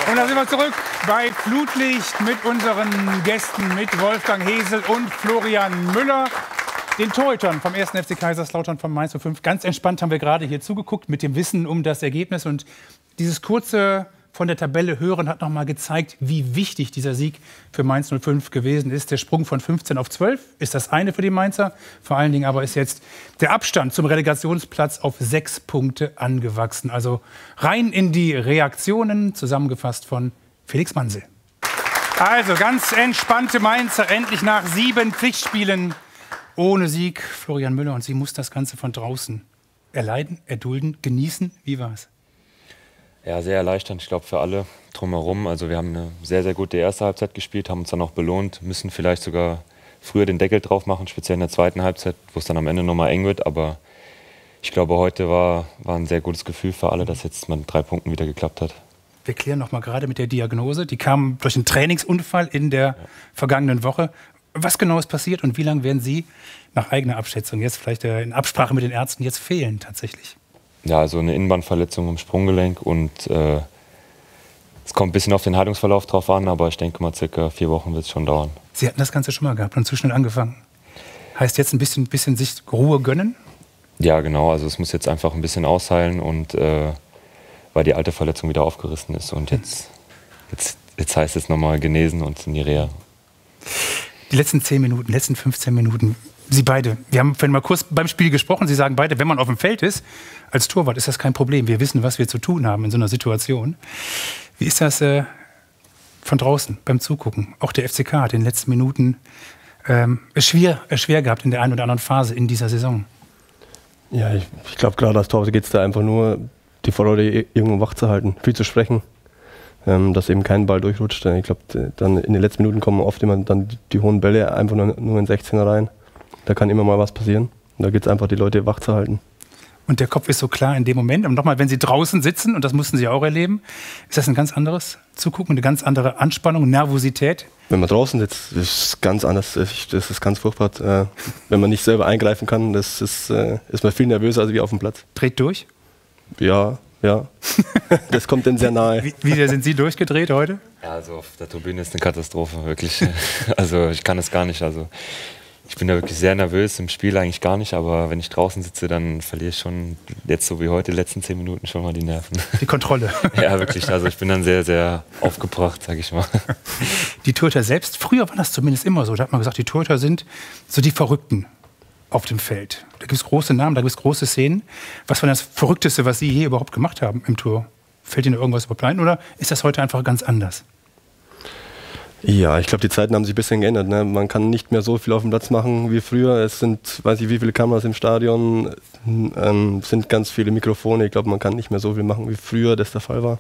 Und da sind wir zurück bei Flutlicht mit unseren Gästen, mit Wolfgang Hesel und Florian Müller, den Torhütern vom 1. FC Kaiserslautern von Mainz 05. Ganz entspannt haben wir gerade hier zugeguckt mit dem Wissen um das Ergebnis. Und dieses kurze von der Tabelle hören hat noch mal gezeigt, wie wichtig dieser Sieg für Mainz 05 gewesen ist. Der Sprung von 15 auf 12 ist das eine für die Mainzer. Vor allen Dingen aber ist jetzt der Abstand zum Relegationsplatz auf 6 Punkte angewachsen. Also rein in die Reaktionen, zusammengefasst von Felix Mansel. Also ganz entspannte Mainzer, endlich nach 7 Pflichtspielen ohne Sieg. Florian Müller, und sie muss das Ganze von draußen erleiden, erdulden, genießen. Wie war es? Ja, sehr erleichternd, ich glaube, für alle drumherum. Also wir haben eine sehr, sehr gute erste Halbzeit gespielt, haben uns dann auch belohnt, müssen vielleicht sogar früher den Deckel drauf machen, speziell in der zweiten Halbzeit, wo es dann am Ende nochmal eng wird. Aber ich glaube, heute war ein sehr gutes Gefühl für alle, dass jetzt mit 3 Punkten wieder geklappt hat. Wir klären noch mal gerade mit der Diagnose. Die kam durch einen Trainingsunfall in der vergangenen Woche. Was genau ist passiert und wie lange werden Sie nach eigener Abschätzung jetzt vielleicht in Absprache mit den Ärzten jetzt fehlen tatsächlich? Ja, also eine Innenbandverletzung im Sprunggelenk und es kommt ein bisschen auf den Heilungsverlauf drauf an, aber ich denke mal circa 4 Wochen wird es schon dauern. Sie hatten das Ganze schon mal gehabt und zu schnell angefangen. Heißt jetzt ein bisschen sich Ruhe gönnen? Ja, genau. Also es muss jetzt einfach ein bisschen ausheilen und weil die alte Verletzung wieder aufgerissen ist und jetzt heißt es nochmal genesen und in die Reha. Die letzten 10 Minuten, letzten 15 Minuten, Sie beide, wir haben vorhin mal kurz beim Spiel gesprochen, Sie sagen beide, wenn man auf dem Feld ist, als Torwart ist das kein Problem. Wir wissen, was wir zu tun haben in so einer Situation. Wie ist das von draußen beim Zugucken? Auch der FCK hat in den letzten Minuten es schwer gehabt in der einen oder anderen Phase in dieser Saison. Ja, ich glaube, gerade als Torwart geht es da einfach nur, die Vorderleute irgendwo wach zu halten, viel zu sprechen, dass eben kein Ball durchrutscht. Ich glaube, dann in den letzten Minuten kommen oft immer dann die hohen Bälle einfach nur in 16er rein. Da kann immer mal was passieren. Und da geht es einfach, die Leute wach zu halten. Und der Kopf ist so klar in dem Moment. Und nochmal, wenn Sie draußen sitzen, und das mussten Sie auch erleben, ist das ein ganz anderes Zugucken, eine ganz andere Anspannung, Nervosität? Wenn man draußen sitzt, ist es ganz anders. Das ist ganz furchtbar. Wenn man nicht selber eingreifen kann, ist man viel nervöser als wie auf dem Platz. Dreht durch? Ja. Das kommt dann sehr nahe. Wie sehr sind Sie durchgedreht heute? Ja, also auf der Tribüne ist eine Katastrophe, wirklich. Also ich kann es gar nicht. Also ich bin da wirklich sehr nervös, im Spiel eigentlich gar nicht, aber wenn ich draußen sitze, dann verliere ich schon, jetzt so wie heute, die letzten 10 Minuten schon mal die Nerven. Die Kontrolle. Ja, wirklich, also ich bin dann sehr, sehr aufgebracht, sag ich mal. Die Torhüter selbst, früher war das zumindest immer so, da hat man gesagt, die Torhüter sind so die Verrückten auf dem Feld. Da gibt es große Namen, da gibt es große Szenen. Was war das Verrückteste, was Sie je überhaupt gemacht haben im Tor? Fällt Ihnen irgendwas überhaupt ein oder ist das heute einfach ganz anders? Ja, ich glaube, die Zeiten haben sich ein bisschen geändert. Ne? Man kann nicht mehr so viel auf dem Platz machen wie früher. Es sind, weiß ich wie viele Kameras im Stadion, sind ganz viele Mikrofone. Ich glaube, man kann nicht mehr so viel machen, wie früher das der Fall war.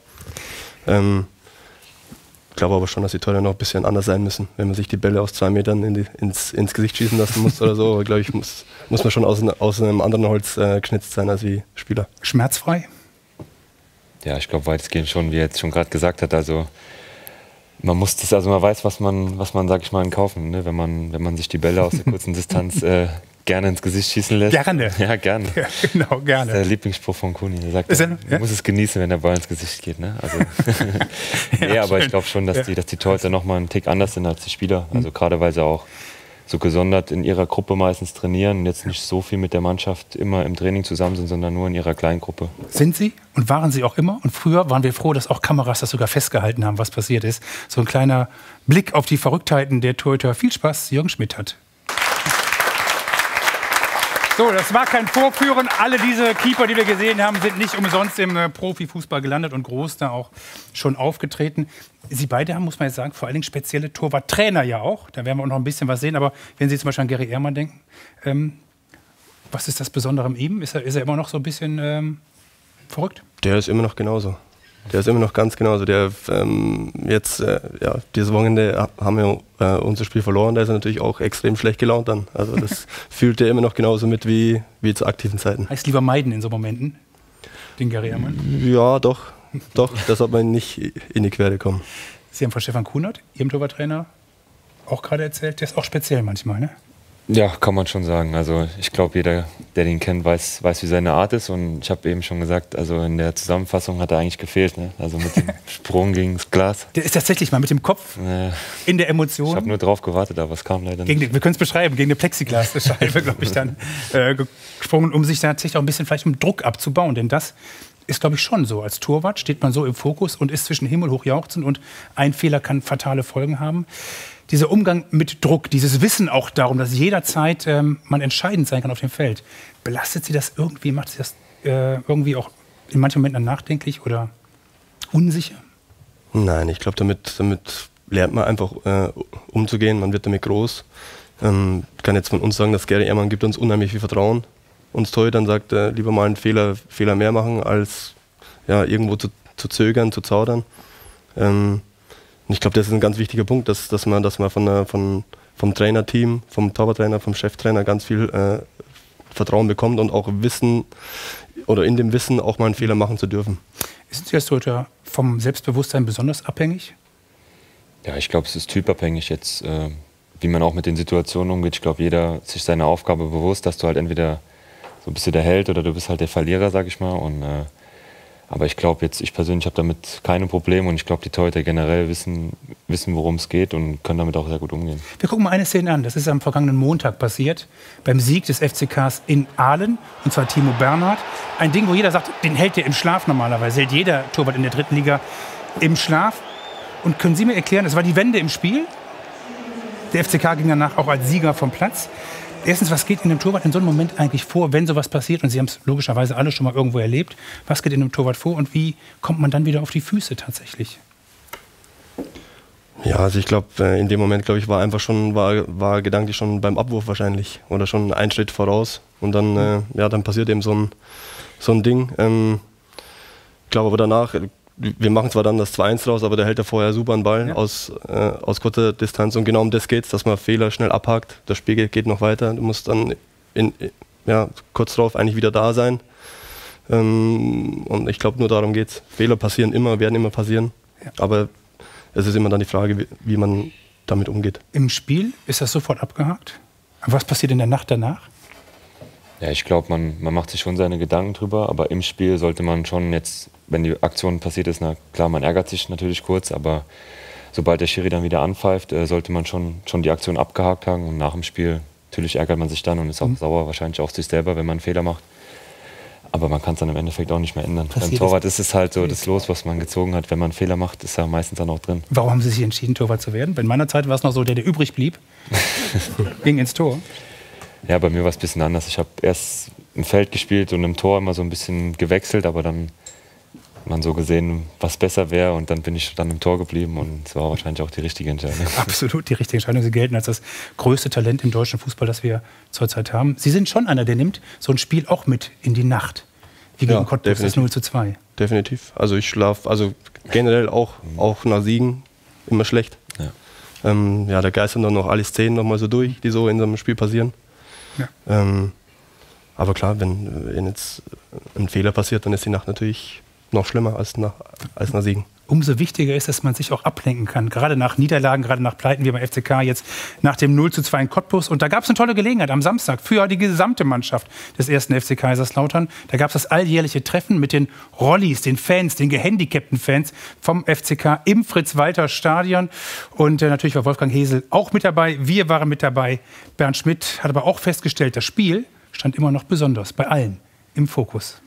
Ich glaube aber schon, dass die Tore noch ein bisschen anders sein müssen. Wenn man sich die Bälle aus 2 Metern ins Gesicht schießen lassen muss oder so, glaube ich, muss man schon aus einem anderen Holz geschnitzt sein als wie Spieler. Schmerzfrei? Ja, ich glaube weitestgehend schon, wie er jetzt schon gerade gesagt hat. Also man muss das, also man weiß, was man, sag ich mal, in Kauf nimmt, ne? Wenn man sich die Bälle aus der kurzen Distanz gerne ins Gesicht schießen lässt. Gerne. Ja, gerne. Ja, genau, gerne. Das ist der Lieblingsspruch von Kuni. Er sagt, du musst es genießen, wenn der Ball ins Gesicht geht. Ne? Also nee, aber schön. Ich glaube schon, dass die Torhüter noch mal einen Tick anders sind als die Spieler. Also gerade weil sie auch so gesondert in ihrer Gruppe meistens trainieren und jetzt nicht so viel mit der Mannschaft immer im Training zusammen sind, sondern nur in ihrer kleinen Gruppe. Sind sie und waren sie auch immer? Und früher waren wir froh, dass auch Kameras das sogar festgehalten haben, was passiert ist. So ein kleiner Blick auf die Verrücktheiten der Torhüter. Viel Spaß, Jürgen Schmidt hat. So, das war kein Vorführen. Alle diese Keeper, die wir gesehen haben, sind nicht umsonst im Profifußball gelandet und groß da auch schon aufgetreten. Sie beide haben, muss man jetzt sagen, vor allen Dingen spezielle Torwarttrainer ja auch. Da werden wir auch noch ein bisschen was sehen. Aber wenn Sie zum Beispiel an Gary Ehrmann denken, was ist das Besondere an ihm? Ist er immer noch so ein bisschen verrückt? Der ist immer noch genauso. Der ist immer noch ganz genauso. Der dieses Wochenende haben wir unser Spiel verloren. Da ist er natürlich auch extrem schlecht gelaunt dann. Also das fühlt er immer noch genauso mit wie zu aktiven Zeiten. Heißt lieber meiden in so Momenten, den Gary Ehrmann? Ja, doch. Da sollte man nicht in die Quere kommen. Sie haben von Stefan Kunert, Ihrem Torwarttrainer, auch gerade erzählt, der ist auch speziell manchmal, ne? Ja, kann man schon sagen. Also ich glaube, jeder, der den kennt, weiß, wie seine Art ist. Und ich habe eben schon gesagt, also in der Zusammenfassung hat er eigentlich gefehlt. Ne? Also mit dem Sprung gegen das Glas. Der ist tatsächlich mal mit dem Kopf in der Emotion. Ich habe nur drauf gewartet, aber es kam leider nicht. Wir können es beschreiben, gegen eine Plexiglasscheibe, glaube ich, dann gesprungen, um sich tatsächlich auch ein bisschen vielleicht um Druck abzubauen. Denn das ist, glaube ich, schon so. Als Torwart steht man so im Fokus und ist zwischen Himmel hoch jauchzend und ein Fehler kann fatale Folgen haben. Dieser Umgang mit Druck, dieses Wissen auch darum, dass jederzeit man entscheidend sein kann auf dem Feld, belastet Sie das irgendwie? Macht Sie das irgendwie auch in manchen Momenten nachdenklich oder unsicher? Nein, ich glaube, damit lernt man einfach umzugehen. Man wird damit groß. Ich kann jetzt von uns sagen, dass Gary Ehrmann gibt uns unheimlich viel Vertrauen. Uns Torhütern sagt, lieber mal einen Fehler mehr machen, als ja, irgendwo zu zögern, zu zaudern. Ich glaube, das ist ein ganz wichtiger Punkt, dass man vom Trainerteam, vom Torwarttrainer, vom Cheftrainer ganz viel Vertrauen bekommt und auch Wissen oder in dem Wissen auch mal einen Fehler machen zu dürfen. Sind Sie als Torhüter vom Selbstbewusstsein besonders abhängig? Ja, ich glaube, es ist typabhängig jetzt, wie man auch mit den Situationen umgeht. Ich glaube, jeder ist sich seiner Aufgabe bewusst, dass du halt entweder so bist du der Held oder du bist halt der Verlierer, sag ich mal. Und aber ich glaube jetzt, ich persönlich habe damit keine Probleme und ich glaube, die Torhüter generell wissen, worum es geht und können damit auch sehr gut umgehen. Wir gucken mal eine Szene an. Das ist am vergangenen Montag passiert, beim Sieg des FCKs in Aalen, und zwar Timo Bernhard. Ein Ding, wo jeder sagt, den hält der im Schlaf normalerweise. Hält jeder Torwart in der 3. Liga im Schlaf. Und können Sie mir erklären, es war die Wende im Spiel. Der FCK ging danach auch als Sieger vom Platz. Erstens, was geht in einem Torwart in so einem Moment eigentlich vor, wenn sowas passiert? Und Sie haben es logischerweise alle schon mal irgendwo erlebt. Was geht in einem Torwart vor und wie kommt man dann wieder auf die Füße tatsächlich? Ja, also ich glaube, in dem Moment, glaube ich, war gedanklich schon beim Abwurf wahrscheinlich oder schon einen Schritt voraus. Und dann, dann passiert eben so ein Ding. Ich glaube aber danach, wir machen zwar dann das 2-1 raus, aber der hält ja vorher super einen Ball aus kurzer Distanz. Und genau um das geht es, dass man Fehler schnell abhakt. Das Spiel geht noch weiter. Du musst dann kurz drauf eigentlich wieder da sein. Und ich glaube, nur darum geht es. Fehler passieren immer, werden immer passieren. Ja. Aber es ist immer dann die Frage, wie man damit umgeht. Im Spiel ist das sofort abgehakt? Was passiert in der Nacht danach? Ja, ich glaube, man macht sich schon seine Gedanken drüber, aber im Spiel sollte man schon jetzt, wenn die Aktion passiert ist, na klar, man ärgert sich natürlich kurz, aber sobald der Schiri dann wieder anpfeift, sollte man schon die Aktion abgehakt haben und nach dem Spiel, natürlich ärgert man sich dann und ist auch sauer, wahrscheinlich auf sich selber, wenn man einen Fehler macht. Aber man kann es dann im Endeffekt auch nicht mehr ändern. Beim Torwart ist es halt so das Los, was man gezogen hat. Wenn man einen Fehler macht, ist er meistens dann auch drin. Warum haben Sie sich entschieden, Torwart zu werden? In meiner Zeit war es noch so, der übrig blieb, ging ins Tor. Ja, bei mir war es ein bisschen anders. Ich habe erst im Feld gespielt und im Tor immer so ein bisschen gewechselt, aber dann hat man so gesehen, was besser wäre und dann bin ich dann im Tor geblieben und es war wahrscheinlich auch die richtige Entscheidung. Absolut die richtige Entscheidung. Sie gelten als das größte Talent im deutschen Fußball, das wir zurzeit haben. Sie sind schon einer, der nimmt so ein Spiel auch mit in die Nacht. Wie gegen Cottbus, das 0:2. Definitiv. Also ich schlafe, generell auch nach Siegen immer schlecht. Ja, da geistern dann noch alle Szenen noch mal so durch, die so in so einem Spiel passieren. Ja. Aber klar, wenn jetzt ein Fehler passiert, dann ist die Nacht natürlich noch schlimmer als nach Siegen. Umso wichtiger ist, dass man sich auch ablenken kann. Gerade nach Niederlagen, gerade nach Pleiten wie beim FCK, jetzt nach dem 0:2 in Cottbus. Und da gab es eine tolle Gelegenheit am Samstag für die gesamte Mannschaft des 1. FC Kaiserslautern. Da gab es das alljährliche Treffen mit den Rollis, den Fans, den gehandicapten Fans vom FCK im Fritz-Walter-Stadion. Und natürlich war Wolfgang Hesel auch mit dabei. Wir waren mit dabei. Bernd Schmidt hat aber auch festgestellt, das Spiel stand immer noch besonders bei allen im Fokus.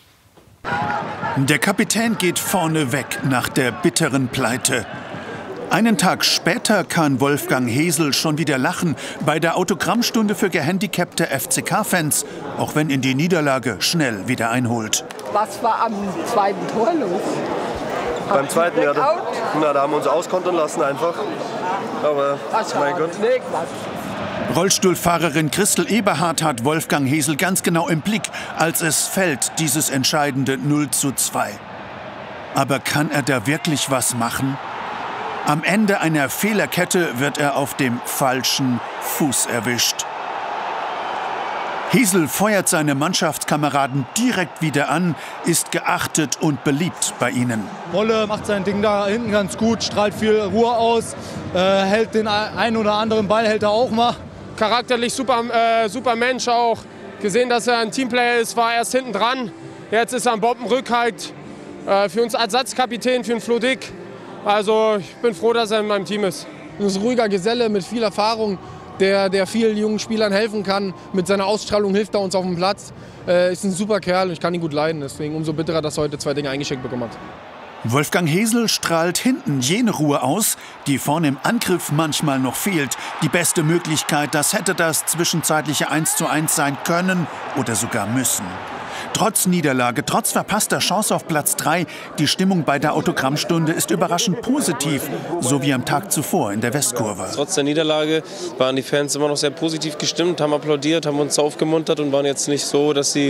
Der Kapitän geht vorne weg nach der bitteren Pleite. Einen Tag später kann Wolfgang Hesel schon wieder lachen bei der Autogrammstunde für gehandicapte FCK-Fans, auch wenn ihn die Niederlage schnell wieder einholt. Was war am zweiten Tor los? Beim zweiten, da haben wir uns auskontern lassen einfach. Aber mein Gott. Nee, Quatsch. Rollstuhlfahrerin Christel Eberhardt hat Wolfgang Hesel ganz genau im Blick, als es fällt, dieses entscheidende 0:2. Aber kann er da wirklich was machen? Am Ende einer Fehlerkette wird er auf dem falschen Fuß erwischt. Hesel feuert seine Mannschaftskameraden direkt wieder an, ist geachtet und beliebt bei ihnen. Wolle macht sein Ding da hinten ganz gut, strahlt viel Ruhe aus, hält den einen oder anderen Ball, hält er auch mal. charakterlich super Mensch auch. Gesehen, dass er ein Teamplayer ist, war erst hinten dran. Jetzt ist er ein Bombenrückhalt. Für uns Ersatzkapitän, für den Flo Dick. Also ich bin froh, dass er in meinem Team ist. Das ist ein ruhiger Geselle mit viel Erfahrung, der vielen jungen Spielern helfen kann. Mit seiner Ausstrahlung hilft er uns auf dem Platz. Ist ein super Kerl und ich kann ihn gut leiden. Deswegen umso bitterer, dass er heute 2 Dinge eingeschenkt bekommen hat. Wolfgang Hesel strahlt hinten jene Ruhe aus, die vorne im Angriff manchmal noch fehlt. Die beste Möglichkeit, das hätte das zwischenzeitliche 1:1 sein können oder sogar müssen. Trotz Niederlage, trotz verpasster Chance auf Platz 3, die Stimmung bei der Autogrammstunde ist überraschend positiv, so wie am Tag zuvor in der Westkurve. Trotz der Niederlage waren die Fans immer noch sehr positiv gestimmt, haben applaudiert, haben uns aufgemuntert und waren jetzt nicht so, dass sie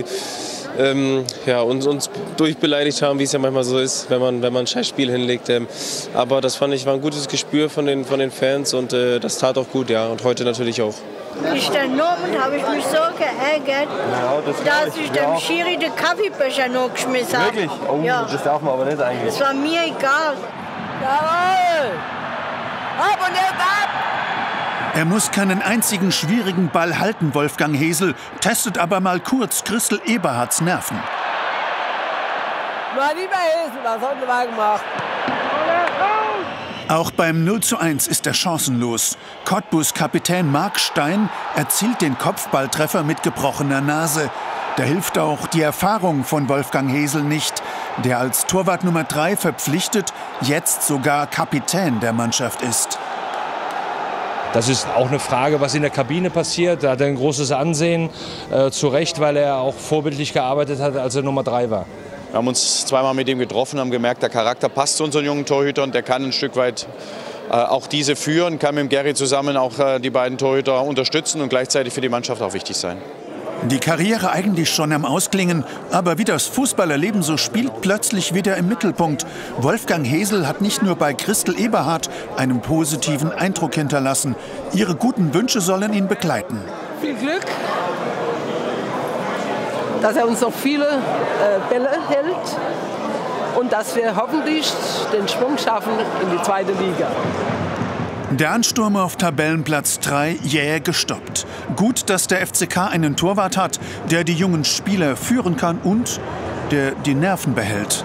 uns durchbeleidigt haben, wie es ja manchmal so ist, wenn man ein Scheißspiel hinlegt. Aber das fand ich war ein gutes Gespür von den Fans und das tat auch gut, ja, und heute natürlich auch. Ich dann Norman habe ich mich so geärgert, dass ich dem Schiri den Kaffeebecher noch geschmissen habe. Wirklich? Oh, ja. Das darf man aber nicht eigentlich. Das war mir egal. Jawohl! Ab und jetzt ab! Er muss keinen einzigen schwierigen Ball halten, Wolfgang Hesel, testet aber mal kurz Christel Eberhardts Nerven. Mal lieber Hesel, was haben wir mal gemacht? Auch beim 0:1 ist er chancenlos. Cottbus-Kapitän Marc Stein erzielt den Kopfballtreffer mit gebrochener Nase. Da hilft auch die Erfahrung von Wolfgang Hesel nicht, der als Torwart Nummer 3 verpflichtet, jetzt sogar Kapitän der Mannschaft ist. Das ist auch eine Frage, was in der Kabine passiert. Da hat er ein großes Ansehen, zu Recht, weil er auch vorbildlich gearbeitet hat, als er Nummer 3 war. Wir haben uns zweimal mit ihm getroffen, haben gemerkt, der Charakter passt zu unseren jungen Torhütern. Der kann ein Stück weit auch diese führen, kann mit dem Gary zusammen auch die beiden Torhüter unterstützen und gleichzeitig für die Mannschaft auch wichtig sein. Die Karriere eigentlich schon am Ausklingen, aber wie das Fußballerleben so spielt, plötzlich wieder im Mittelpunkt. Wolfgang Hesel hat nicht nur bei Christel Eberhardt einen positiven Eindruck hinterlassen. Ihre guten Wünsche sollen ihn begleiten. Viel Glück, dass er uns noch viele Bälle hält und dass wir hoffentlich den Sprung schaffen in die 2. Liga. Der Ansturm auf Tabellenplatz 3 jäh gestoppt. Gut, dass der FCK einen Torwart hat, der die jungen Spieler führen kann und der die Nerven behält.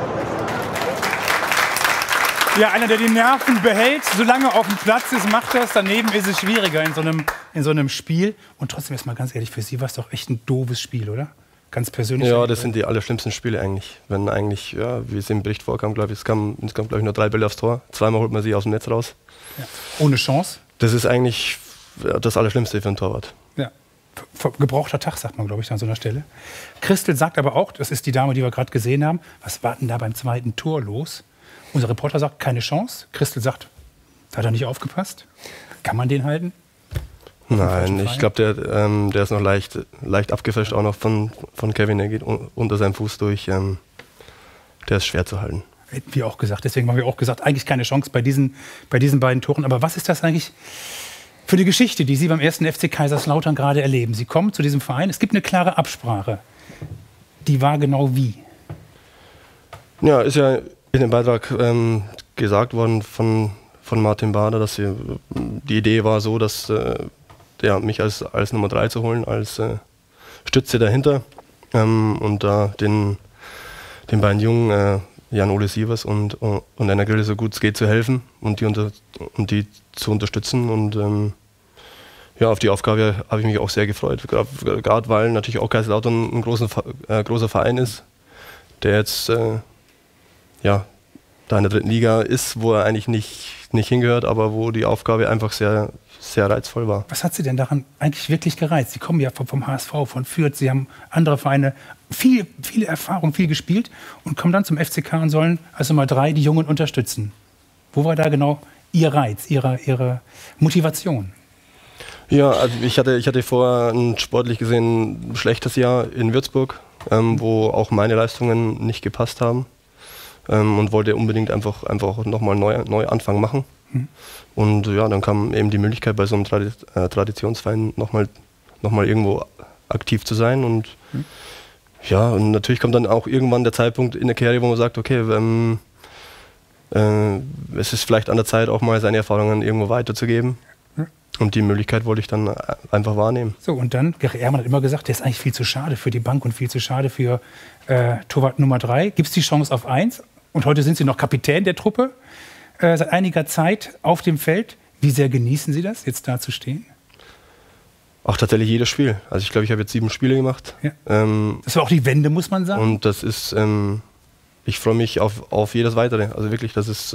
Ja, einer, der die Nerven behält, solange er auf dem Platz ist, macht das. Daneben ist es schwieriger in so einem Spiel. Und trotzdem ist mal ganz ehrlich, für Sie war es doch echt ein doofes Spiel, oder? Ganz persönlich. Ja, das sind die allerschlimmsten Spiele eigentlich. Wenn eigentlich, ja, wie es im Bericht vorkam, glaube ich, es kamen glaube ich, nur 3 Bälle aufs Tor. Zweimal holt man sie aus dem Netz raus. Ja. Ohne Chance? Das ist eigentlich das Allerschlimmste für einen Torwart. Ja. Gebrauchter Tag, sagt man, glaube ich, an so einer Stelle. Christel sagt aber auch, das ist die Dame, die wir gerade gesehen haben, was war denn da beim 2. Tor los? Unser Reporter sagt, keine Chance. Christel sagt, hat er nicht aufgepasst? Kann man den halten? Nein, ich glaube, der ist noch leicht abgefälscht, auch noch von Kevin. Der geht unter seinem Fuß durch. Der ist schwer zu halten. Hätten wir auch gesagt. Deswegen haben wir auch gesagt, eigentlich keine Chance bei diesen beiden Toren. Aber was ist das eigentlich für die Geschichte, die Sie beim 1. FC Kaiserslautern gerade erleben? Sie kommen zu diesem Verein. Es gibt eine klare Absprache. Die war genau wie? Ja, ist ja in dem Beitrag gesagt worden von Martin Bader, dass die Idee war so, dass mich als Nummer 3 zu holen, als Stütze dahinter und da den beiden Jungen Jan-Ole Sievers und Anna Grille so gut es geht zu helfen und die zu unterstützen. Und auf die Aufgabe habe ich mich auch sehr gefreut, gerade weil natürlich auch Kaiserslautern ein großer Verein ist, der jetzt da in der 3. Liga ist, wo er eigentlich nicht hingehört, aber wo die Aufgabe einfach sehr, sehr reizvoll war. Was hat Sie denn daran eigentlich wirklich gereizt? Sie kommen ja vom HSV, von Fürth, Sie haben andere Vereine, viele Erfahrung, viel gespielt und kommen dann zum FCK und sollen als Nummer 3 die Jungen unterstützen. Wo war da genau Ihr Reiz, Ihre Motivation? Ja, also ich hatte vorher ein sportlich gesehen schlechtes Jahr in Würzburg, wo auch meine Leistungen nicht gepasst haben. Und wollte unbedingt einfach nochmal einen Neuanfang machen. Und ja, dann kam eben die Möglichkeit, bei so einem Traditionsverein nochmal irgendwo aktiv zu sein. Und ja, und natürlich kommt dann auch irgendwann der Zeitpunkt in der Karriere, wo man sagt, okay, es ist vielleicht an der Zeit, auch mal seine Erfahrungen irgendwo weiterzugeben. Und die Möglichkeit wollte ich dann einfach wahrnehmen. So, und dann, Gary Ehrmann hat immer gesagt, der ist eigentlich viel zu schade für die Bank und viel zu schade für Torwart Nummer 3. Gibt es die Chance auf 1? Und heute sind Sie noch Kapitän der Truppe, seit einiger Zeit auf dem Feld. Wie sehr genießen Sie das, jetzt da zu stehen? Auch tatsächlich jedes Spiel. Also ich glaube, ich habe jetzt 7 Spiele gemacht. Ja. Das war auch die Wende, muss man sagen. Und das ist, ich freue mich auf jedes Weitere. Also wirklich, das ist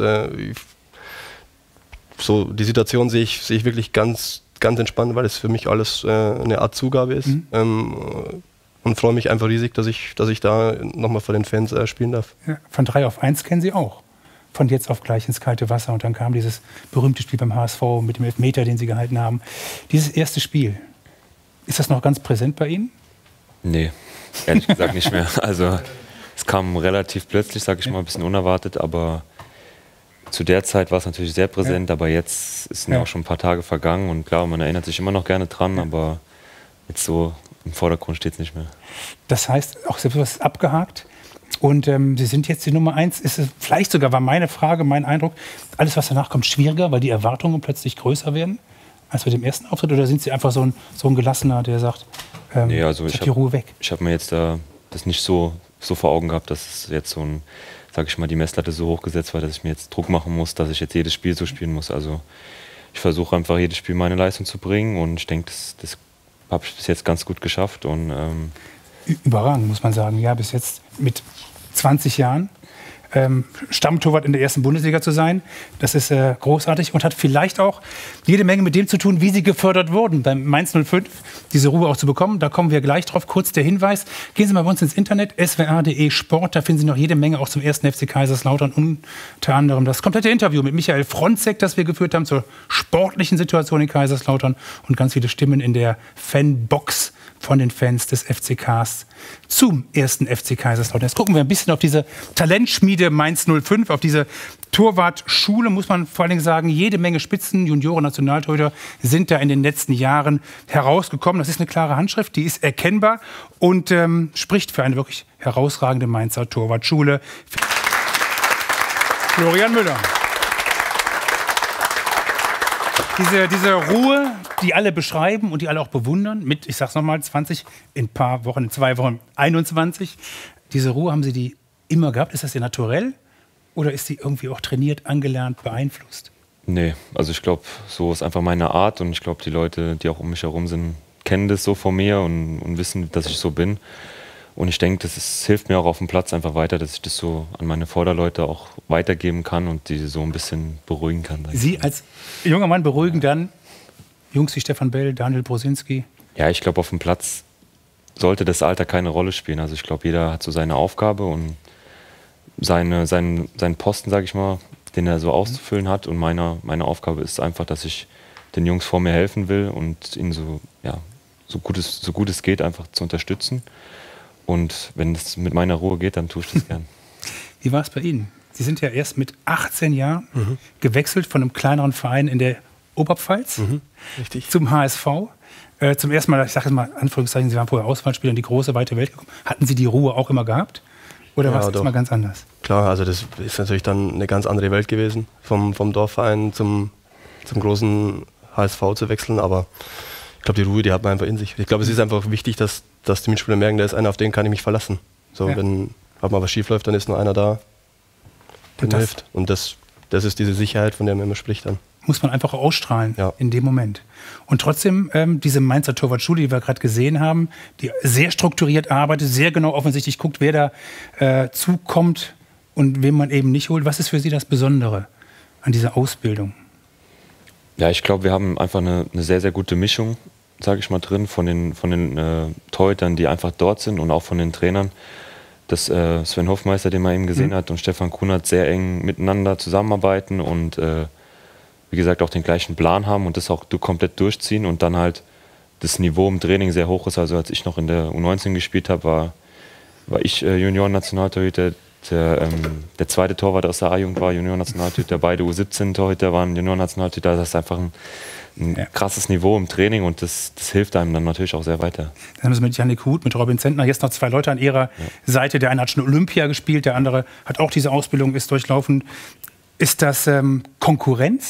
so, die Situation sehe ich wirklich ganz entspannt, weil es für mich alles eine Art Zugabe ist. Und freue mich einfach riesig, dass ich da nochmal vor den Fans spielen darf. Ja, von 3 auf 1 kennen Sie auch. Von jetzt auf gleich ins kalte Wasser. Und dann kam dieses berühmte Spiel beim HSV mit dem Elfmeter, den Sie gehalten haben. Dieses erste Spiel, ist das noch ganz präsent bei Ihnen? Nee, ehrlich gesagt nicht mehr. Also es kam relativ plötzlich, sage ich mal, ein bisschen unerwartet, aber zu der Zeit war es natürlich sehr präsent, aber jetzt sind ja auch schon ein paar Tage vergangen und klar, man erinnert sich immer noch gerne dran, aber jetzt so im Vordergrund steht es nicht mehr. Das heißt, auch selbst was ist abgehakt und Sie sind jetzt die Nummer 1, ist es vielleicht sogar, war meine Frage, mein Eindruck, alles was danach kommt schwieriger, weil die Erwartungen plötzlich größer werden als bei dem ersten Auftritt, oder sind Sie einfach so ein Gelassener, der sagt, nee, also die Ruhe weg? Ich habe mir jetzt das nicht so vor Augen gehabt, dass jetzt so ein, sag ich mal, die Messlatte so hochgesetzt war, dass ich mir jetzt Druck machen muss, dass ich jetzt jedes Spiel so spielen muss. Also ich versuche einfach jedes Spiel meine Leistung zu bringen und ich denke, das habe ich bis jetzt ganz gut geschafft. Und, überragend, muss man sagen. Ja, bis jetzt mit 20 Jahren Stammtorwart in der ersten Bundesliga zu sein, das ist großartig und hat vielleicht auch jede Menge mit dem zu tun, wie Sie gefördert wurden beim Mainz 05, diese Ruhe auch zu bekommen. Da kommen wir gleich drauf. Kurz der Hinweis, gehen Sie mal bei uns ins Internet, swr.de Sport, da finden Sie noch jede Menge auch zum 1. FC Kaiserslautern, unter anderem das komplette Interview mit Michael Fronzek, das wir geführt haben zur sportlichen Situation in Kaiserslautern und ganz viele Stimmen in der Fanbox von den Fans des FCKs zum 1. FC Kaiserslautern. Jetzt gucken wir ein bisschen auf diese Talentschmiede Mainz 05, auf diese Torwartschule, muss man vor allen Dingen sagen. Jede Menge Spitzen, Junioren, Nationaltorhüter sind da in den letzten Jahren herausgekommen. Das ist eine klare Handschrift, die ist erkennbar und spricht für eine wirklich herausragende Mainzer Torwartschule. Florian Müller. Diese Ruhe, die alle beschreiben und die alle auch bewundern, mit, ich sag's nochmal, 20, in ein paar Wochen, in 2 Wochen 21. Diese Ruhe, haben Sie die immer gehabt? Ist das Ihr Naturell? Oder ist die irgendwie auch trainiert, angelernt, beeinflusst? Nee, also ich glaube, so ist einfach meine Art und ich glaube, die Leute, die auch um mich herum sind, kennen das so von mir und wissen, dass ich so bin. Und ich denke, hilft mir auch auf dem Platz einfach weiter, dass ich das so an meine Vorderleute auch weitergeben kann und die so ein bisschen beruhigen kann. Sie als junger Mann beruhigen dann Jungs wie Stefan Bell, Daniel Brosinski? Ja, ich glaube, auf dem Platz sollte das Alter keine Rolle spielen. Also ich glaube, jeder hat so seine Aufgabe und seinen Posten, sage ich mal, den er so auszufüllen hat. Und meine Aufgabe ist einfach, dass ich den Jungs vor mir helfen will und ihnen so gut es geht, einfach zu unterstützen. Und wenn es mit meiner Ruhe geht, dann tue ich das gern. Wie war es bei Ihnen? Sie sind ja erst mit 18 Jahren gewechselt von einem kleineren Verein in der Oberpfalz zum HSV. Zum ersten Mal, ich sage jetzt mal Anführungszeichen, Sie waren vorher Auswahlspieler in die große, weite Welt gekommen. Hatten Sie die Ruhe auch immer gehabt? Oder war es jetzt mal ganz anders? Klar, also das ist natürlich dann eine ganz andere Welt gewesen, vom Dorfverein zum großen HSV zu wechseln. Aber ich glaube, die Ruhe, die hat man einfach in sich. Ich glaube, es ist einfach wichtig, dass die Mitspieler merken, da ist einer, auf den kann ich mich verlassen. So, wenn mal was schief läuft, dann ist nur einer da, der hilft. Und das ist diese Sicherheit, von der man immer spricht dann. Muss man einfach ausstrahlen in dem Moment. Und trotzdem, diese Mainzer Torwartschule, die wir gerade gesehen haben, die sehr strukturiert arbeitet, sehr genau offensichtlich guckt, wer da zukommt und wem man eben nicht holt. Was ist für Sie das Besondere an dieser Ausbildung? Ja, ich glaube, wir haben einfach eine sehr, sehr gute Mischung, sage ich mal, drin von den Torhütern, die einfach dort sind und auch von den Trainern. Dass Sven Hofmeister, den man eben gesehen hat, und Stefan Kunert sehr eng miteinander zusammenarbeiten und wie gesagt auch den gleichen Plan haben und das auch komplett durchziehen und dann halt das Niveau im Training sehr hoch ist. Also als ich noch in der U19 gespielt habe, war ich Junioren-Nationaltorhüter. Der zweite Torwart aus der A-Jugend war Junioren-Nationaltorhüter. Beide U17-Torhüter waren Junioren-Nationaltorhüter. Das ist einfach ein krasses Niveau im Training und das hilft einem dann natürlich auch sehr weiter. Dann haben Sie mit Jannik Huth, mit Robin Zentner jetzt noch 2 Leute an Ihrer Seite. Der eine hat schon Olympia gespielt, der andere hat auch diese Ausbildung, ist durchlaufen. Ist das Konkurrenz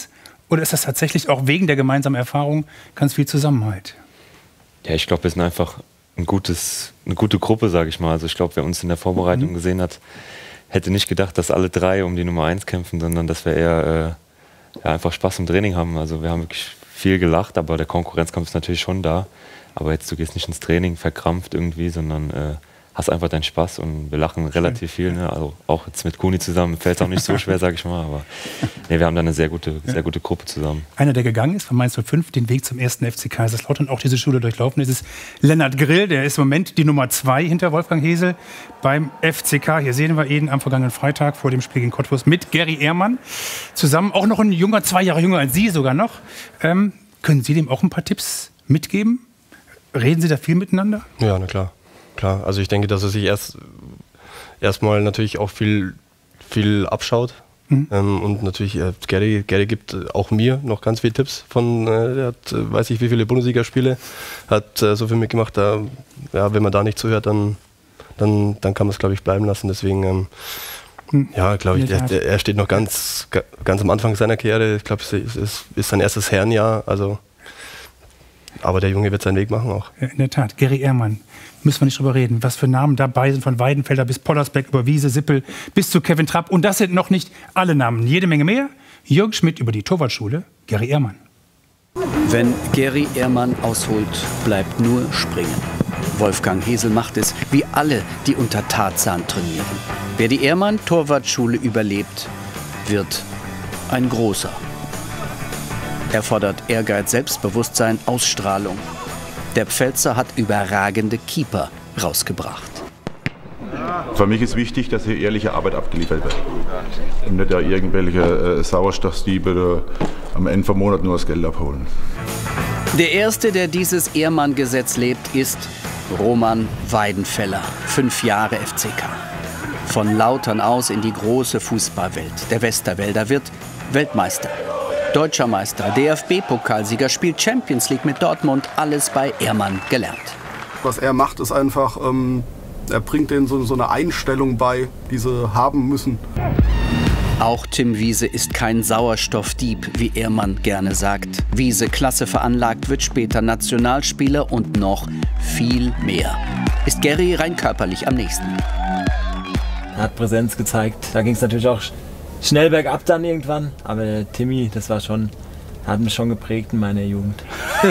Oder ist das tatsächlich auch wegen der gemeinsamen Erfahrung ganz viel Zusammenhalt? Ja, ich glaube, wir sind einfach eine gute Gruppe, sage ich mal. Also ich glaube, wer uns in der Vorbereitung gesehen hat, hätte nicht gedacht, dass alle 3 um die Nummer 1 kämpfen, sondern dass wir eher einfach Spaß im Training haben. Also wir haben wirklich viel gelacht, aber der Konkurrenzkampf ist natürlich schon da. Aber jetzt, du gehst nicht ins Training verkrampft irgendwie, sondern hast einfach deinen Spaß und wir lachen relativ viel. Ne? Also auch jetzt mit Kuni zusammen fällt es auch nicht so schwer, sage ich mal. Aber nee, wir haben da eine sehr gute Gruppe zusammen. Einer, der gegangen ist von Mainz 05, den Weg zum 1. FC Kaiserslautern, auch diese Schule durchlaufen ist, ist Lennart Grill. Der ist im Moment die Nummer 2 hinter Wolfgang Hesel beim FCK. Hier sehen wir ihn am vergangenen Freitag vor dem Spiel gegen Cottbus mit Gary Ehrmann. Zusammen auch noch ein junger, 2 Jahre jünger als Sie sogar noch. Können Sie dem auch ein paar Tipps mitgeben? Reden Sie da viel miteinander? Ja, na klar. Klar, also ich denke, dass er sich erstmal natürlich auch viel abschaut. Und natürlich, Gary gibt auch mir noch ganz viele Tipps. Der hat, weiß ich wie viele Bundesligaspiele, hat so viel mitgemacht. Wenn man da nicht zuhört, dann kann man es, glaube ich, bleiben lassen. Deswegen, ja, glaube ich, er steht noch ganz am Anfang seiner Karriere. Ich glaube, es ist sein erstes Herrenjahr. Also, aber der Junge wird seinen Weg machen auch. Ja, in der Tat, Gary Ehrmann. Müssen wir nicht drüber reden, was für Namen dabei sind, von Weidenfelder bis Pollersbeck, über Wiese, Sippel bis zu Kevin Trapp. Und das sind noch nicht alle Namen, jede Menge mehr. Jürgen Schmidt über die Torwartschule, Gary Ehrmann. Wenn Gary Ehrmann ausholt, bleibt nur springen. Wolfgang Hesel macht es, wie alle, die unter Tarzan trainieren. Wer die Ehrmann-Torwartschule überlebt, wird ein Großer. Er fordert Ehrgeiz, Selbstbewusstsein, Ausstrahlung. Der Pfälzer hat überragende Keeper rausgebracht. Für mich ist wichtig, dass hier ehrliche Arbeit abgeliefert wird. Und nicht da irgendwelche Sauerstoffdiebe am Ende vom Monat nur das Geld abholen. Der Erste, der dieses Ehrmann-Gesetz lebt, ist Roman Weidenfeller, 5 Jahre FCK. Von Lautern aus in die große Fußballwelt. Der Westerwälder wird Weltmeister. Deutscher Meister, DFB-Pokalsieger, spielt Champions League mit Dortmund, alles bei Ehrmann gelernt. Was er macht, ist einfach, er bringt denen so eine Einstellung bei, die sie haben müssen. Auch Tim Wiese ist kein Sauerstoffdieb, wie Ehrmann gerne sagt. Wiese, klasse veranlagt, wird später Nationalspieler und noch viel mehr. Ist Gary rein körperlich am nächsten. Er hat Präsenz gezeigt, da ging es natürlich auch schnell bergab dann irgendwann, aber der Timmy, das war schon, hat mich schon geprägt in meiner Jugend.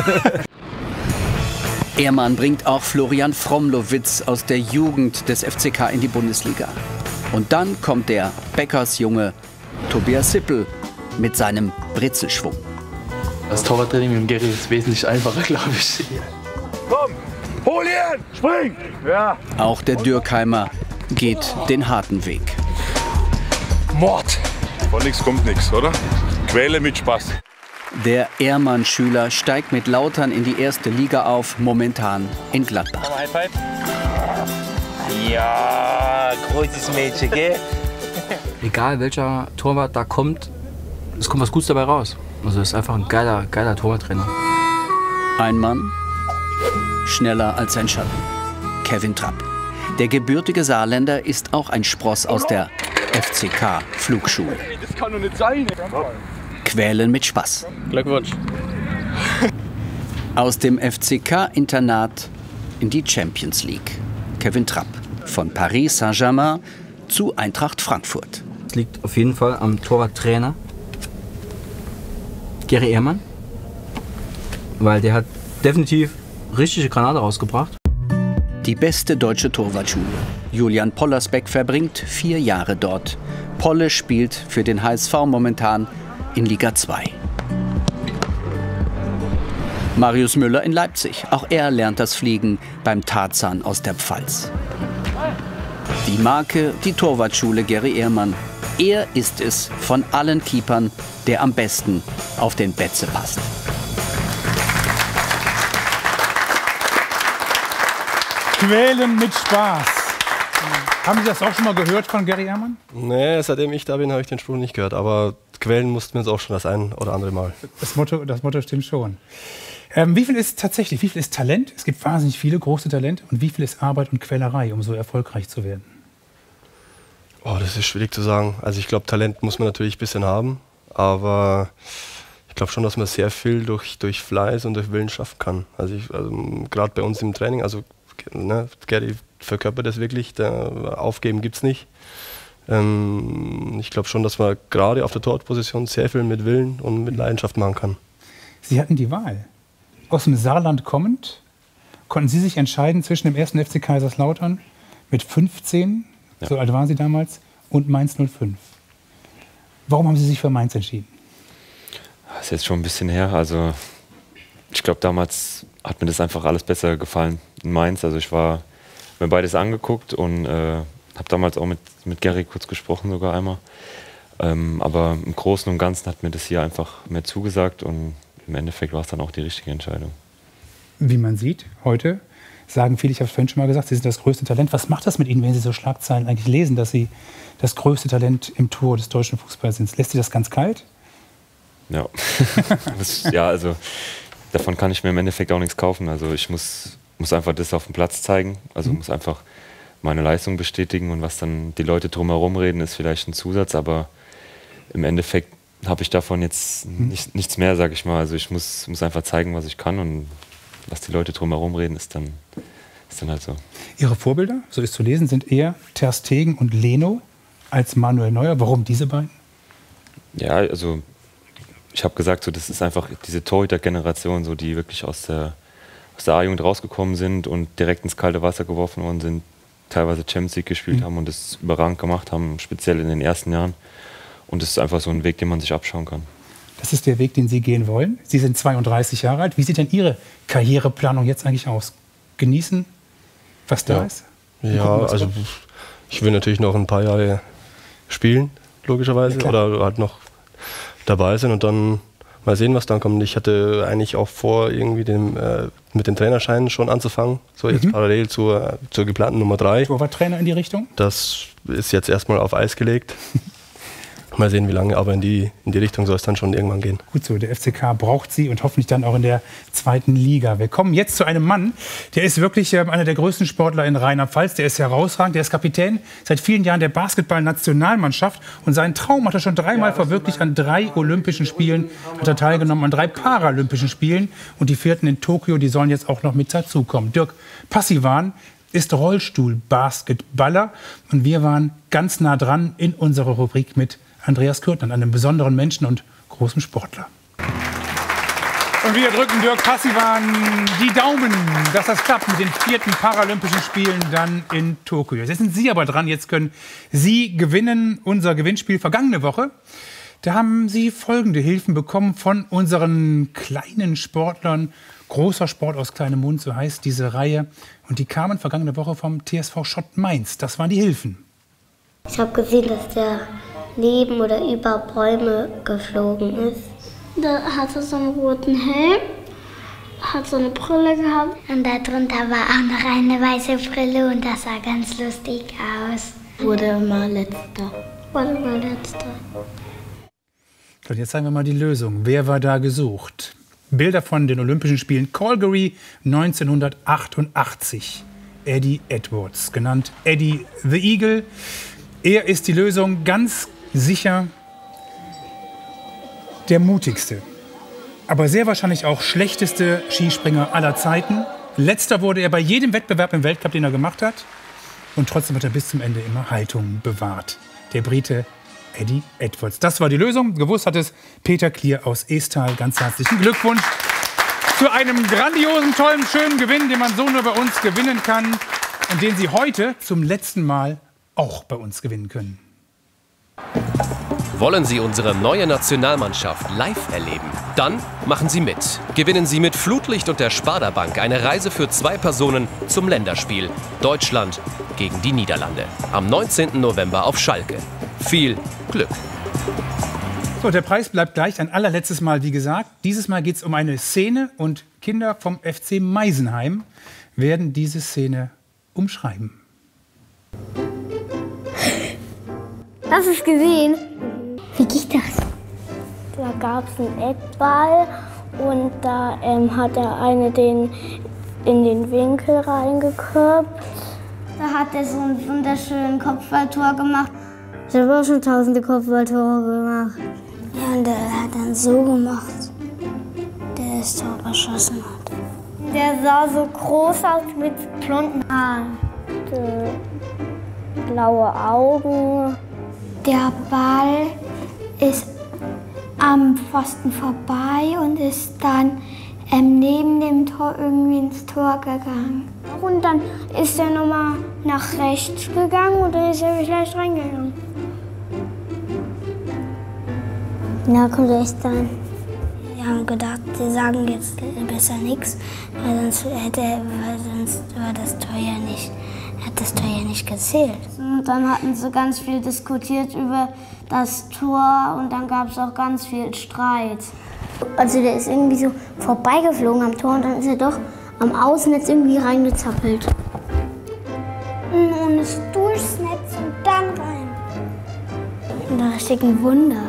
Ehrmann bringt auch Florian Fromlowitz aus der Jugend des FCK in die Bundesliga. Und dann kommt der Bäckersjunge Tobias Sippel mit seinem Brezelschwung. Das Torwarttraining mit dem Gary ist wesentlich einfacher, glaube ich. Komm, hol ihn, spring! Ja. Auch der Dürkheimer geht den harten Weg. Mord. Von nichts kommt nichts, oder? Quäle mit Spaß. Der Ehrmann-Schüler steigt mit Lautern in die 1. Liga auf, momentan in Gladbach. Ja, großes Mädchen, gell? Egal welcher Torwart da kommt, es kommt was Gutes dabei raus. Also es ist einfach ein geiler Torwarttrainer. Ein Mann, schneller als sein Schatten. Kevin Trapp. Der gebürtige Saarländer ist auch ein Spross aus der FCK-Flugschule. Das kann doch nicht sein. Quälen mit Spaß. Glückwunsch. Aus dem FCK-Internat in die Champions League. Kevin Trapp. Von Paris Saint-Germain zu Eintracht Frankfurt. Es liegt auf jeden Fall am Torwarttrainer Gary Ehrmann, weil der hat definitiv richtige Granate rausgebracht. Die beste deutsche Torwartschule. Julian Pollersbeck verbringt 4 Jahre dort. Polle spielt für den HSV momentan in Liga 2. Marius Müller in Leipzig. Auch er lernt das Fliegen beim Tarzan aus der Pfalz. Die Marke, die Torwartschule Gary Ehrmann. Er ist es von allen Keepern, der am besten auf den Betze passt. Quälen mit Spaß. Haben Sie das auch schon mal gehört von Gary Ehrmann? Nee, seitdem ich da bin, habe ich den Spruch nicht gehört. Aber quälen mussten wir uns auch schon das ein oder andere Mal. Das Motto stimmt schon. Wie viel ist Talent? Es gibt wahnsinnig viele große Talente. Und wie viel ist Arbeit und Quälerei, um so erfolgreich zu werden? Oh, das ist schwierig zu sagen. Also ich glaube, Talent muss man natürlich ein bisschen haben. Aber ich glaube schon, dass man sehr viel durch Fleiß und durch Willen schaffen kann. Also gerade bei uns im Training, also ne, Gary verkörpert das wirklich, Aufgeben gibt es nicht. Ich glaube schon, dass man gerade auf der Torwartposition sehr viel mit Willen und mit Leidenschaft machen kann. Sie hatten die Wahl. Aus dem Saarland kommend, konnten Sie sich entscheiden zwischen dem 1. FC Kaiserslautern mit 15, so alt waren Sie damals, und Mainz 05. Warum haben Sie sich für Mainz entschieden? Das ist jetzt schon ein bisschen her. Also ich glaube, damals hat mir das einfach alles besser gefallen in Mainz. Also ich war mir beides angeguckt und habe damals auch mit Gary kurz gesprochen, sogar einmal. Aber im Großen und Ganzen hat mir das hier einfach mehr zugesagt und im Endeffekt war es dann auch die richtige Entscheidung. Wie man sieht, heute sagen viele, ich habe es vorhin schon mal gesagt, Sie sind das größte Talent. Was macht das mit Ihnen, wenn Sie so Schlagzeilen eigentlich lesen, dass Sie das größte Talent im Tor des deutschen Fußballs sind? Lässt Sie das ganz kalt? Ja, ja, also davon kann ich mir im Endeffekt auch nichts kaufen. Also ich muss einfach das auf dem Platz zeigen. Also muss einfach meine Leistung bestätigen und was dann die Leute drumherum reden, ist vielleicht ein Zusatz, aber im Endeffekt habe ich davon jetzt nichts mehr, sage ich mal. Also ich muss einfach zeigen, was ich kann und was die Leute drumherum reden, ist dann halt so. Ihre Vorbilder, so ist zu lesen, sind eher Ter Stegen und Leno als Manuel Neuer. Warum diese beiden? Ja, also ich habe gesagt, so, das ist einfach diese Torhüter-Generation, so, die wirklich aus der A-Jugend rausgekommen sind und direkt ins kalte Wasser geworfen worden sind, teilweise Champions League gespielt haben und das überragend gemacht haben, speziell in den ersten Jahren. Und das ist einfach so ein Weg, den man sich abschauen kann. Das ist der Weg, den Sie gehen wollen. Sie sind 32 Jahre alt. Wie sieht denn Ihre Karriereplanung jetzt eigentlich aus? Genießen, was da ist? Ja, also ich will natürlich noch ein paar Jahre spielen, logischerweise, oder halt noch dabei sein und dann mal sehen, was dann kommt. Ich hatte eigentlich auch vor, irgendwie mit den Trainerscheinen schon anzufangen, so jetzt parallel zur geplanten Nummer 3. Torwarttrainer in die Richtung? Das ist jetzt erstmal auf Eis gelegt. Mal sehen, wie lange, aber in die Richtung soll es dann schon irgendwann gehen. Gut so, der FCK braucht Sie und hoffentlich dann auch in der 2. Liga. Wir kommen jetzt zu einem Mann, der ist wirklich einer der größten Sportler in Rheinland-Pfalz. Der ist herausragend, der ist Kapitän seit vielen Jahren der Basketball-Nationalmannschaft. Und seinen Traum hat er schon 3-mal verwirklicht. An 3 Olympischen Spielen hat er teilgenommen, an 3 Paralympischen Spielen. Und die 4. in Tokio, die sollen jetzt auch noch mit dazukommen. Dirk Passivan ist Rollstuhl-Basketballer. Und wir waren ganz nah dran in unserer Rubrik mit Andreas Kürtner, einem besonderen Menschen und großen Sportler. Und wir drücken Dirk Passivan die Daumen, dass das klappt mit den 4. Paralympischen Spielen dann in Tokio. Jetzt sind Sie aber dran, jetzt können Sie gewinnen. Unser Gewinnspiel vergangene Woche, da haben Sie folgende Hilfen bekommen von unseren kleinen Sportlern. Großer Sport aus kleinem Mund, so heißt diese Reihe. Und die kamen vergangene Woche vom TSV Schott Mainz. Das waren die Hilfen. Ich habe gesehen, dass der neben oder über Bäume geflogen ist. Da hatte so einen roten Helm, hat so eine Brille gehabt. Und darunter war auch noch eine weiße Brille und das sah ganz lustig aus. Wurde immer Letzter. Und jetzt sagen wir mal die Lösung. Wer war da gesucht? Bilder von den Olympischen Spielen Calgary 1988. Eddie Edwards, genannt Eddie the Eagle. Er ist die Lösung, ganz sicher der mutigste, aber sehr wahrscheinlich auch schlechteste Skispringer aller Zeiten. Letzter wurde er bei jedem Wettbewerb im Weltcup, den er gemacht hat. Und trotzdem hat er bis zum Ende immer Haltung bewahrt. Der Brite Eddie Edwards. Das war die Lösung. Gewusst hat es Peter Klier aus Estal. Ganz herzlichen Glückwunsch zu einem grandiosen, tollen, schönen Gewinn, den man so nur bei uns gewinnen kann und den Sie heute zum letzten Mal auch bei uns gewinnen können. Wollen Sie unsere neue Nationalmannschaft live erleben? Dann machen Sie mit. Gewinnen Sie mit Flutlicht und der Sparda Bank eine Reise für 2 Personen zum Länderspiel Deutschland gegen die Niederlande am 19. November auf Schalke. Viel Glück! So, der Preis bleibt gleich. Ein allerletztes Mal, wie gesagt. Dieses Mal geht es um eine Szene und Kinder vom FC Meisenheim werden diese Szene umschreiben. Hast du es gesehen? Wie geht das? Da gab es einen Eckball und da hat der eine den in den Winkel reingeköpft. Da hat er so ein wunderschönes Kopfballtor gemacht. Ich habe auch schon tausende Kopfballtore gemacht. Ja, und der hat dann so gemacht. das Tor geschossen hat. Der sah so groß aus mit blonden Haaren. Blaue Augen. Der Ball ist am Pfosten vorbei und ist dann neben dem Tor irgendwie ins Tor gegangen. Und dann ist er nochmal nach rechts gegangen und dann ist er vielleicht reingegangen. Ja, konnte ich dann. Wir haben gedacht, sie sagen jetzt besser nichts, weil sonst war das Tor ja nicht, hat das Tor ja nicht gezählt. Und dann hatten sie ganz viel diskutiert über das Tor und dann gab es auch ganz viel Streit. Also der ist irgendwie so vorbeigeflogen am Tor und dann ist er doch am Außennetz irgendwie reingezappelt. Und ist durchs Netz und dann rein. Ein richtiges Wunder.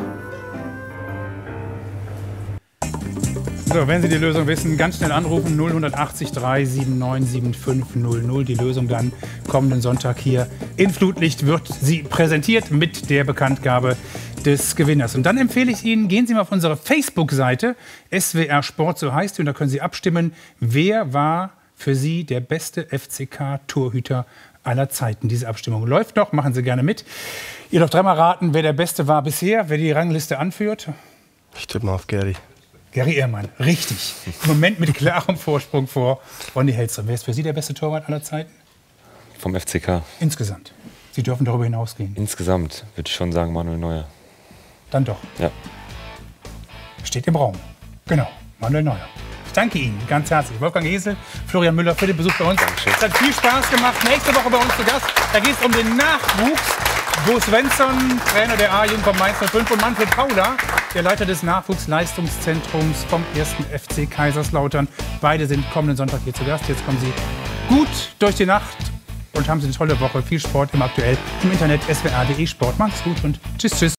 So, wenn Sie die Lösung wissen, ganz schnell anrufen 0180 379 7500. Die Lösung dann kommenden Sonntag hier in Flutlicht wird sie präsentiert mit der Bekanntgabe des Gewinners. Und dann empfehle ich Ihnen, gehen Sie mal auf unsere Facebook-Seite, SWR Sport, so heißt sie, und da können Sie abstimmen, wer war für Sie der beste FCK-Torhüter aller Zeiten. Diese Abstimmung läuft noch, machen Sie gerne mit. Ihr dürft dreimal raten, wer der Beste war bisher, wer die Rangliste anführt. Ich tippe mal auf Gary. Gary Ehrmann, richtig. Im Moment mit klarem Vorsprung vor Ronny Hellström. Wer ist für Sie der beste Torwart aller Zeiten? Vom FCK. Insgesamt. Sie dürfen darüber hinausgehen. Insgesamt würde ich schon sagen Manuel Neuer. Dann doch. Ja. Steht im Raum. Genau, Manuel Neuer. Ich danke Ihnen ganz herzlich. Wolfgang Hesel, Florian Müller für den Besuch bei uns. Dankeschön. Es hat viel Spaß gemacht. Nächste Woche bei uns zu Gast. Da geht es um den Nachwuchs. Bo Svensson, Trainer der A-Jugend vom Mainz 05 und Manfred Paula, der Leiter des Nachwuchsleistungszentrums vom 1. FC Kaiserslautern. Beide sind kommenden Sonntag hier zu Gast. Jetzt kommen Sie gut durch die Nacht und haben Sie eine tolle Woche. Viel Sport im Aktuell im Internet swr.de Sport. Macht's gut und tschüss, tschüss.